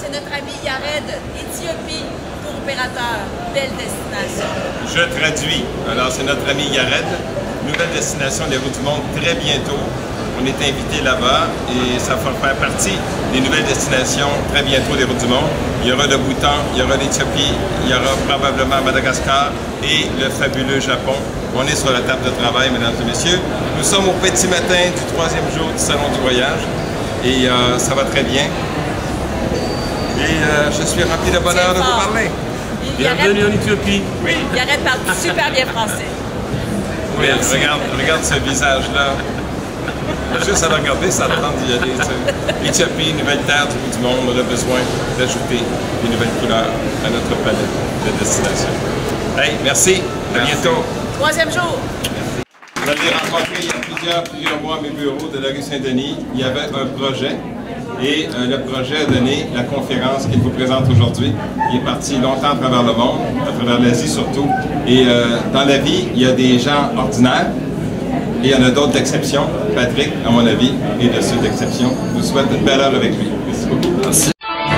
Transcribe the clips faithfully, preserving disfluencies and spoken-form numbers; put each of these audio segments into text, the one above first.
c'est notre ami Yared, Éthiopie, tour opérateur. Belle destination. Je traduis. Alors, c'est notre ami Yared. Nouvelle destination des Routes du Monde très bientôt. On est invité là-bas et ça va faire partie des nouvelles destinations très bientôt des Routes du Monde. Il y aura le Bhoutan, il y aura l'Éthiopie, il y aura probablement Madagascar et le fabuleux Japon. On est sur la table de travail, mesdames et messieurs. Nous sommes au petit matin du troisième jour du Salon du voyage et euh, ça va très bien. Et euh, je suis rempli de bonheur de vous parler. Bienvenue en Éthiopie. Oui. Yared parle super bien français. Oui, regarde, regarde ce visage-là. Juste à le regarder, ça tente d'y aller. Éthiopie, nouvelle terre du bout du monde, on a besoin d'ajouter des nouvelles couleurs à notre palette de destination. Hey, merci, à bientôt. Troisième jour. Vous avez rencontré il y a plusieurs, plusieurs mois à mes bureaux de la rue Saint-Denis. Il y avait un projet et euh, le projet a donné la conférence qu'il vous présente aujourd'hui. Il est parti longtemps à travers le monde, à travers l'Asie surtout. Et euh, dans la vie, il y a des gens ordinaires. Et il y en a d'autres d'exception. Patrick, à mon avis, est de ceux d'exception. Je vous souhaite une belle heure avec lui. Merci beaucoup. Merci.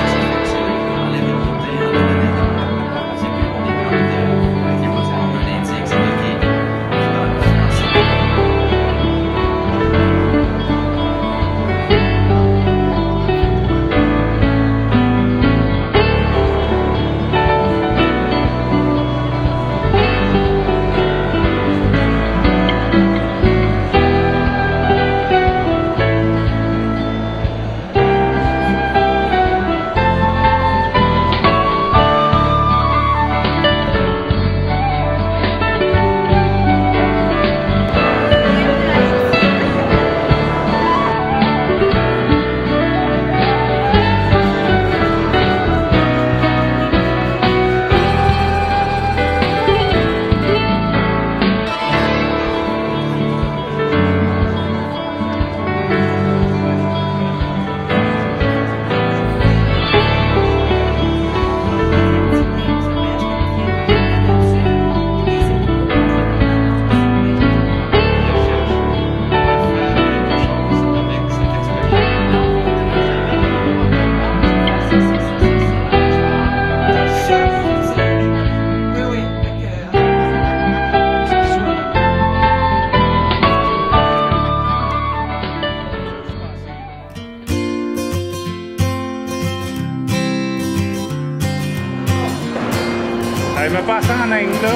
Elle m'a passé en Inde, là.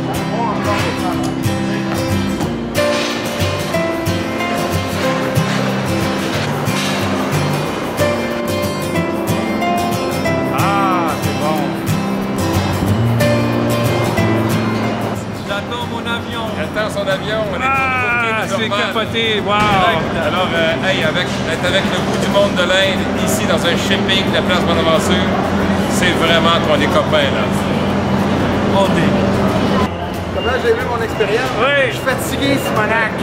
Ah, c'est bon. J'attends mon avion. J'attends son avion. On est Ah, c'est capoté. Wow. Alors, euh, hey, avec, être avec le bout du monde de l'Inde, ici, dans un shipping de la place Bonaventure, c'est vraiment qu'on est copains, là. On est. Comment j'ai vu mon expérience? Oui. Je suis fatigué, Simonac.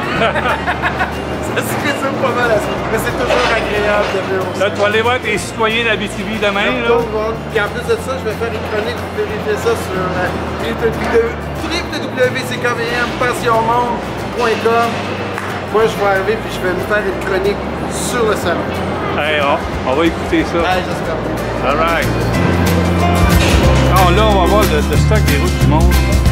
Ça se résume pas mal à ça. Mais c'est toujours agréable de vivre au Là, tu vas aller voir tes citoyens d'Abitibi demain, là. Puis en plus de ça, je vais faire une chronique, vous pouvez vérifier ça sur w w w point c k v m passionmonde point com. Moi, je vais arriver puis je vais vous faire une chronique sur le salon. Hey, on, on va écouter ça. Allez, j'espère. All right. Alors là, on va voir le, le stock des Routes du Monde.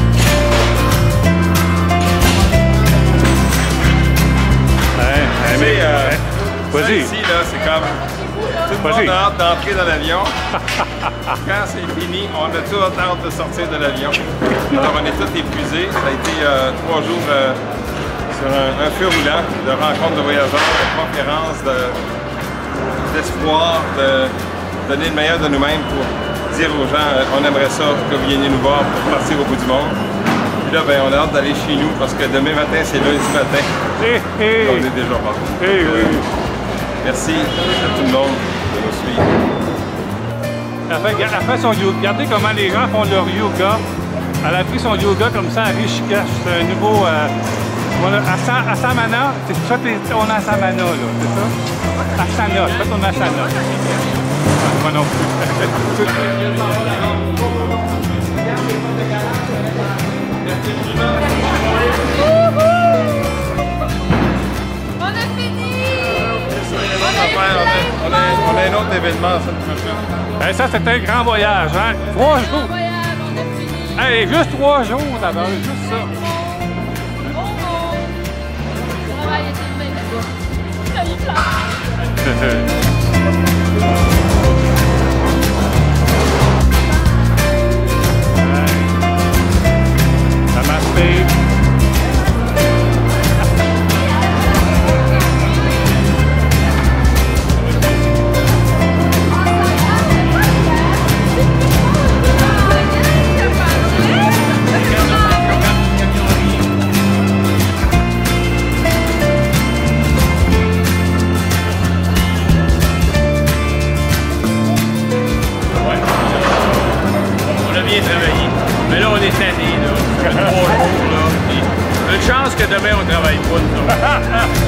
Hey, hey, mais, euh, hey, ça vas-y. ici, là, c'est comme... Tout le monde a hâte d'entrer dans l'avion. Quand c'est fini, on a tout hâte de sortir de l'avion. Alors, on est tous épuisés. Ça a été euh, trois jours euh, sur un, un feu roulant de rencontres de voyageurs, de conférences, d'espoir, de, de donner le meilleur de nous-mêmes pour dire aux gens euh, on aimerait ça que vous veniez nous voir pour partir au bout du monde. Puis là, ben, on a hâte d'aller chez nous parce que demain matin, c'est lundi matin. Hey, hey. On est déjà mort. Hey, oui. Merci à tout le monde de nous suivre. Elle fait, elle fait son yoga. Regardez comment les gens font leur yoga. Elle a pris son yoga comme ça à Rishikesh. C'est un nouveau... Euh, voilà, Asa, Asamana. C'est ça qu'on a Asamana, là. C'est ça? Asana. C'est ça qu'on a Asana. Moi non plus. On a fini! On a affaire. On a, on, a, on a un autre événement la semaine prochaine. Hey, ça, c'était un grand voyage, hein? Trois jours. Bon voyage, on a fini. Hey, juste trois jours, d'abord, juste ça. Bon mot. Le travail était bien là-bas. Namaste. Travailler. Mais là, on est tanné, là. Ça fait trois jours, là. Puis, une chance que demain, on travaille pas, nous autres.